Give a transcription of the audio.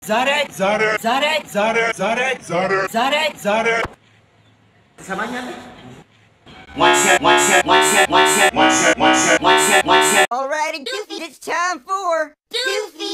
Zare. Samanya. One set. Alrighty, Doofy, it's time for Doofy.